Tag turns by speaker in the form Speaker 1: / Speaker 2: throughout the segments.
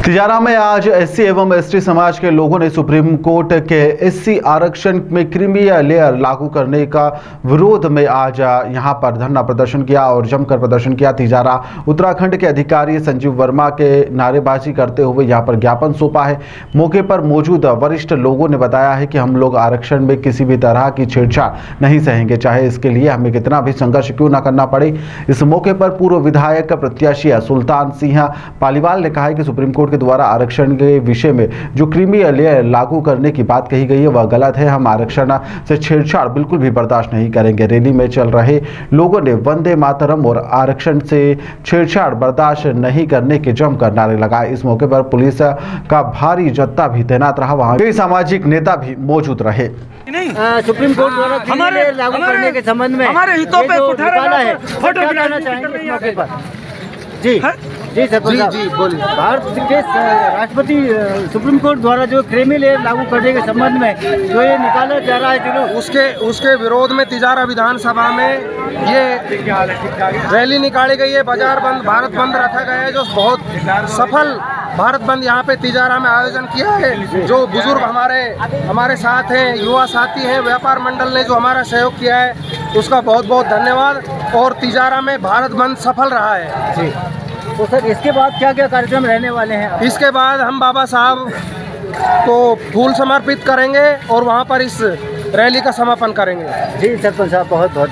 Speaker 1: तिजारा में आज एससी एवं एसटी समाज के लोगों ने सुप्रीम कोर्ट के एससी आरक्षण में क्रीमी लेयर लागू करने का विरोध में आज यहां पर धरना प्रदर्शन किया और जमकर प्रदर्शन किया। तिजारा उत्तराखंड के अधिकारी संजीव वर्मा के नारेबाजी करते हुए यहां पर ज्ञापन सौंपा है। मौके पर मौजूद वरिष्ठ लोगों ने बताया है कि हम लोग आरक्षण में किसी भी तरह की छेड़छाड़ नहीं सहेंगे, चाहे इसके लिए हमें कितना भी संघर्ष क्यों न करना पड़े। इस मौके पर पूर्व विधायक प्रत्याशी सुल्तान सिंह पालीवाल ने कहा है कि सुप्रीम कोर्ट के द्वारा आरक्षण के विषय में जो क्रीमी लेयर लागू करने की बात कही गई है वह गलत है। हम आरक्षण से छेड़छाड़ बिल्कुल भी बर्दाश्त नहीं करेंगे। रैली में चल रहे लोगों ने वंदे मातरम और आरक्षण से छेड़छाड़ बर्दाश्त नहीं करने के जमकर नारे लगाए। इस मौके पर पुलिस का भारी जत्था भी तैनात रहा। वहां कई सामाजिक नेता भी मौजूद रहे।
Speaker 2: सुप्रीम कोर्ट द्वारा हमारे लागू करने के संबंध में हमारे हितों पे उठाना है। फोटो बनाना चाहेंगे इस मौके पर। जी सरपंच साहब, जी बोलिए। भारत के राष्ट्रपति सुप्रीम कोर्ट द्वारा जो क्रीमी लेयर लागू करने के संबंध में जो ये निकाला जा रहा है जुलूस,
Speaker 3: उसके विरोध में तिजारा विधानसभा में ये रैली निकाली गई है। बाजार बंद, भारत बंद रखा गया है, जो बहुत सफल भारत बंद यहाँ पे तिजारा में आयोजन किया है। जो बुजुर्ग हमारे साथ हैं, युवा साथी हैं, व्यापार मंडल ने जो हमारा सहयोग किया है उसका बहुत बहुत धन्यवाद। और तिजारा में भारत बंद सफल रहा है।
Speaker 2: जी तो सर इसके बाद क्या क्या कार्यक्रम रहने वाले हैं?
Speaker 3: इसके बाद हम बाबा साहब को फूल समर्पित करेंगे और वहाँ पर इस रैली का समापन करेंगे।
Speaker 2: जी सरपंच साहब, बहुत बहुत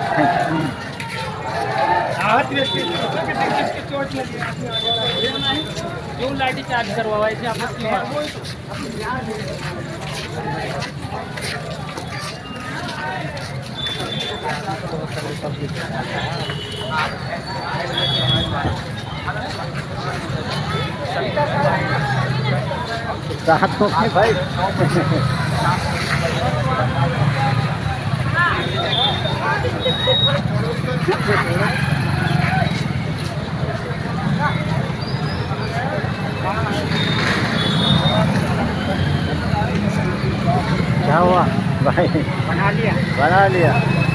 Speaker 2: चार्ज करवा राहत भाई क्या हुआ भाई? बना लिया